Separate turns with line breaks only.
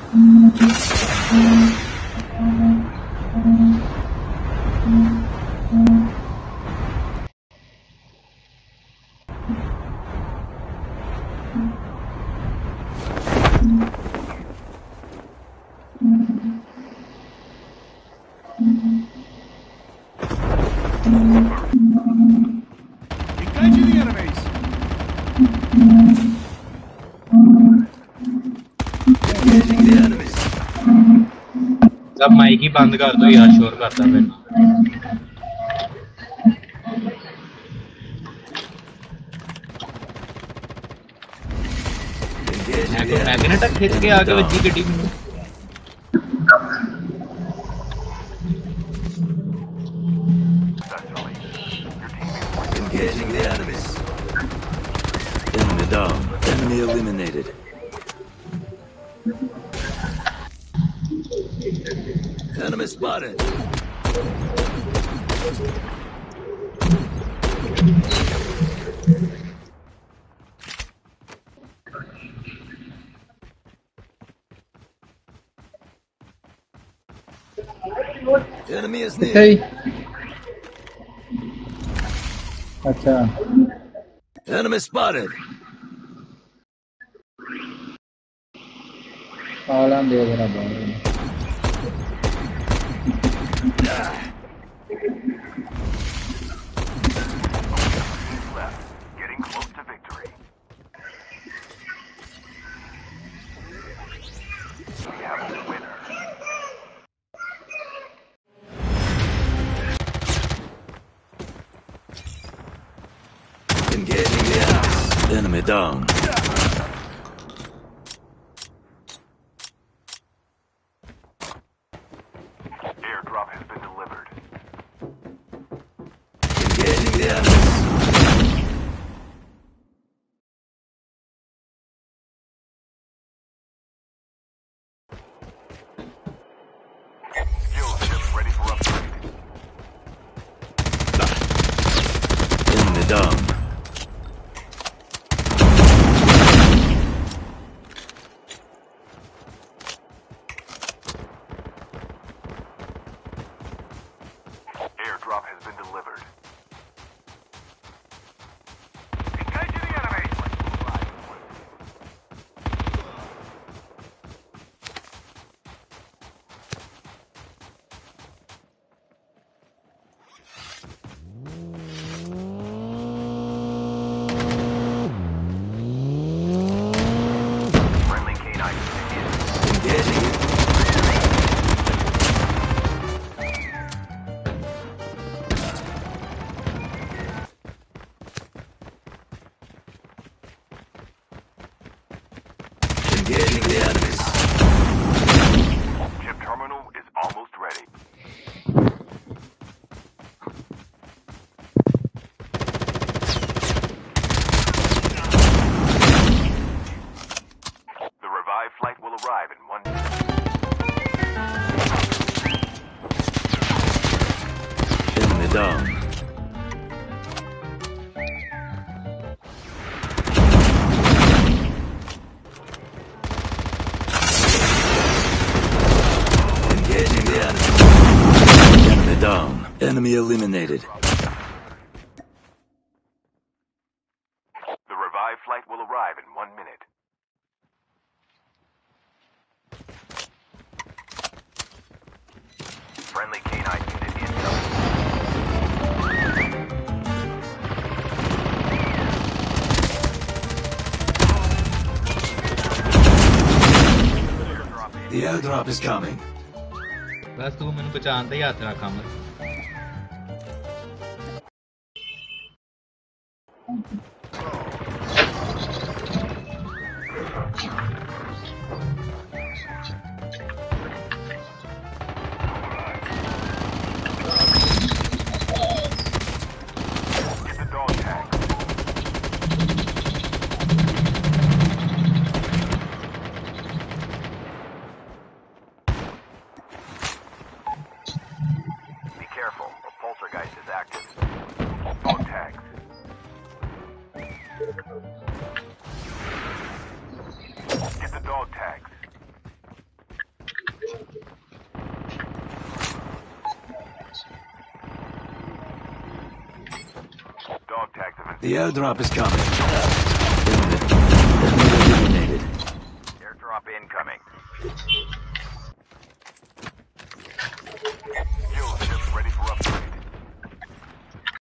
Engaging the enemies.
Engaging the enemies.
अब mike ही बंद कर दो यार, शोर करता है फिर। मैग्नेट खींच के आगे बच्ची गड्डी में।
Engaging the enemies. Enemy down. Enemy eliminated. Enemy spotted. Enemy is near.
अच्छा
Enemy spotted.
आलम दे जरा बाहर।
Getting close to victory. We have a winner.
Engaging the enemies. Enemy down.
Airdrop has been delivered.
Engaging the enemies.
Skill ship ready for upgrade.
Enemy down.
Airdrop has been delivered. Engaging the enemy. Friendly canine engaged.
Engaging. Engaging the enemies.
Chip terminal is almost ready. The revived flight will arrive in 1 minute.
Enemy down. Engaging the enemy. Enemy down. Enemy eliminated.
The revived flight will arrive in 1 minute. Friendly canine unit incoming.
The airdrop is coming.
बस तू मैंने पहचानता ही हाथ रखा मैं।
Get the dog tag. Dog tags have been
The airdrop is coming. Enemy eliminated.
airdrop incoming.